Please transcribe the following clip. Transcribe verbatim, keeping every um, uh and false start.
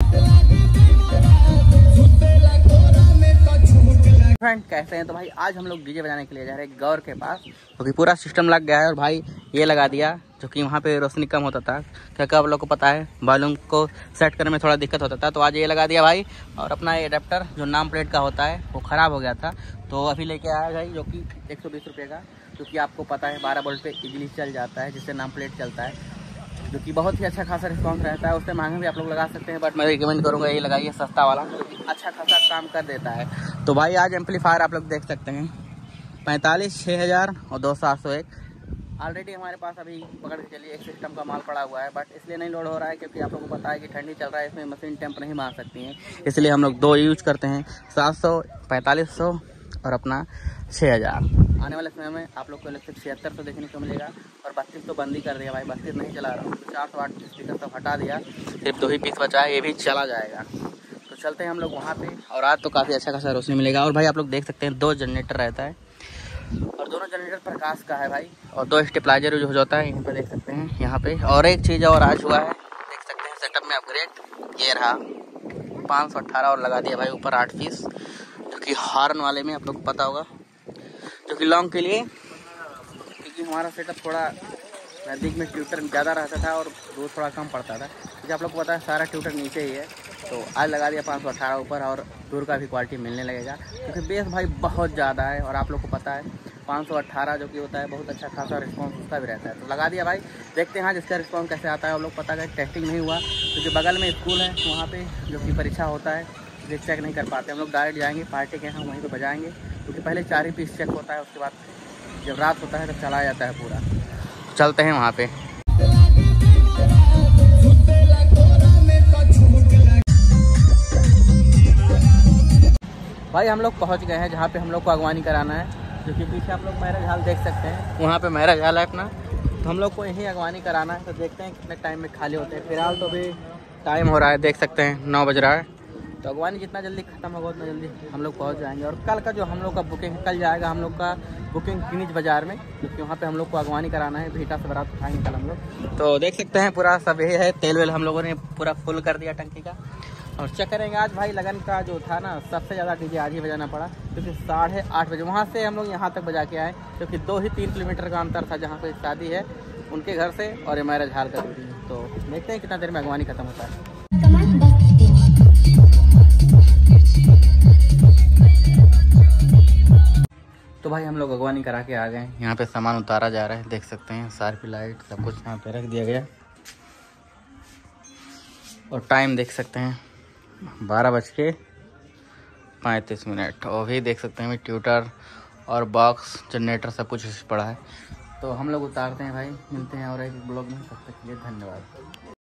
Friend कैसे हैं? तो भाई आज हम लोग डीजे बजाने के लिए जा रहे हैं गौर के पास, क्योंकि तो पूरा सिस्टम लग गया है। और भाई ये लगा दिया जो कि वहाँ पे रोशनी कम होता था, क्या क्या आप लोग को पता है, बालूम को सेट करने में थोड़ा दिक्कत होता था, तो आज ये लगा दिया भाई। और अपना ये अडेप्टर जो नाम प्लेट का होता है वो ख़राब हो गया था, तो अभी लेके आया भाई, जो कि एक सौ बीस रुपये का, क्योंकि आपको पता है बारह वोल्ट पे इजीली चल जाता है, जिससे नाम प्लेट चलता है, जो कि बहुत ही अच्छा खासा रिस्पॉन्स रहता है। उससे महंगा भी आप लोग लगा सकते हैं, बट मैं रिकमेंड करूँगा यही लगाइए, सस्ता वाला, अच्छा खासा काम कर देता है। तो भाई आज एम्पलीफायर आप लोग देख सकते हैं पैंतालीस, छः हज़ार और दो सात सौ एक ऑलरेडी हमारे पास अभी पकड़ के चलिए एक सिस्टम का माल पड़ा हुआ है, बट इसलिए नहीं लोड हो रहा है क्योंकि आप लोगों को पता है कि ठंडी चल रहा है, इसमें मशीन टेम्प नहीं मार सकती हैं, इसलिए हम लोग दो यूज करते हैं, सात सौ, पैंतालीस सौ और अपना छः हज़ार। आने वाले समय में आप लोग को इलेक्ट्रिक छिहत्तर सौ देखने को मिलेगा, और बत्तीस तो बंद ही कर दिया भाई, बत्तीस नहीं चला रहा हूँ, चार सौ आठ स्पीकर सब हटा दिया, सिर्फ दो ही पीस बचा है, ये भी चला जाएगा। तो चलते हैं हम लोग वहाँ पे, और आज तो काफ़ी अच्छा खासा रोशनी मिलेगा। और भाई आप लोग देख सकते हैं दो जनरेटर रहता है, और दोनों जनरेटर प्रकाश का है भाई, और दो स्टेबलाइजर जो हो जाता है यहाँ पे देख सकते हैं यहाँ पे। और एक चीज़ और आज हुआ है, देख सकते हैं सेटअप में अपग्रेड, ये रहा पाँच सौ अट्ठारह और लगा दिया भाई ऊपर आठ पीस, जो कि हॉर्न वाले में आप लोग को पता होगा, जो कि लॉन्ग के लिए, क्योंकि हमारा सेटअप थोड़ा नज़दीक में ट्यूटर ज़्यादा रहता था और दूर थोड़ा कम पड़ता था, क्योंकि आप लोग को पता है सारा ट्यूटर नीचे ही है, तो आज लगा दिया पाँच सौ अट्ठारह ऊपर, और दूर का भी क्वालिटी मिलने लगेगा, क्योंकि बेस भाई बहुत ज़्यादा है, और आप लोग को पता है पाँच सौ अट्ठारह जो कि होता है बहुत अच्छा खासा रिस्पांस उसका भी रहता है, तो लगा दिया भाई। देखते हैं आज इसका रिस्पांस कैसे आता है, आप लोग पता है टेस्टिंग नहीं हुआ, क्योंकि बगल में स्कूल है, वहाँ पर जो कि परीक्षा होता है, ये चेक नहीं कर पाते हम लोग, डायरेक्ट जाएंगे पार्टी के यहाँ वहीं पर बजाएंगे, क्योंकि पहले चार ही पीस चेक होता है, उसके बाद जब रात होता है तब चलाया जाता है पूरा। चलते हैं वहाँ पे। भाई हम लोग पहुँच गए हैं जहाँ पे हम लोग को अगवानी कराना है, जो कि पीछे आप लोग मैरिज हॉल देख सकते हैं, वहाँ पे मैरिज हॉल है अपना, तो हम लोग को यहीं अगवानी कराना है। तो देखते हैं कितने टाइम में खाली होते हैं, फिलहाल तो अभी टाइम हो रहा है, देख सकते हैं नौ बज रहा है, तो अगवानी जितना जल्दी खत्म होगा उतना जल्दी हम लोग पहुंच जाएंगे। और कल का जो हम लोग का बुकिंग कल जाएगा हम लोग का बुकिंग किनिज बाज़ार में, क्योंकि वहाँ पे हम लोग को अगवानी कराना है, भीटा से बारात उठाएंगे कल हम लोग। तो देख सकते हैं पूरा सब यही है, तेल वेल हम लोगों ने पूरा फुल कर दिया टंकी का, और चेक करेंगे। आज भाई लगन का जो था ना, सबसे ज़्यादा डीजे आज ही बजाना पड़ा, क्योंकि साढ़े आठ बजे वहाँ से हम लोग यहाँ तक बजा के आए, क्योंकि दो ही तीन किलोमीटर का अंतर था जहाँ पे शादी है उनके घर से और मैरिज हॉल का दूरी। तो देखते हैं कितना देर में अगवानी खत्म होता है। तो भाई हम लोग अगवानी करा के आ गए, यहाँ पे सामान उतारा जा रहा है, देख सकते हैं सार्फी लाइट सब कुछ यहाँ पे रख दिया गया, और टाइम देख सकते हैं बारह बज के पैंतीस मिनट, और भी देख सकते हैं ट्यूटर और बॉक्स जनरेटर सब कुछ पड़ा है। तो हम लोग उतारते हैं भाई, मिलते हैं और एक ब्लॉग में, तब तक के लिए धन्यवाद।